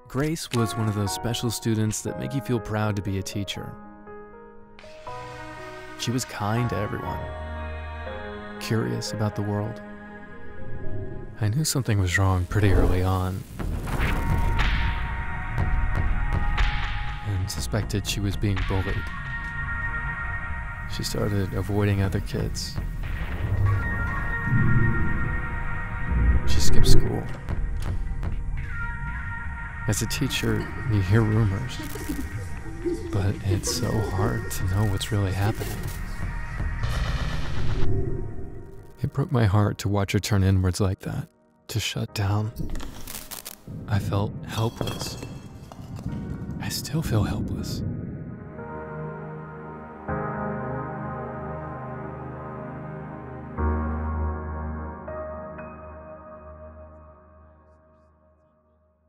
Grace was one of those special students that make you feel proud to be a teacher. She was kind to everyone, curious about the world. I knew something was wrong pretty early on, and suspected she was being bullied. She started avoiding other kids. She skipped school. As a teacher, you hear rumors, but it's so hard to know what's really happening. It broke my heart to watch her turn inwards like that, to shut down. I felt helpless. I still feel helpless.